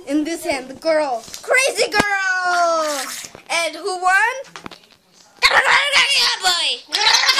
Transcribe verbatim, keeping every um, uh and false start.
in this hand, the girl. Crazy girl! And who won? Boy!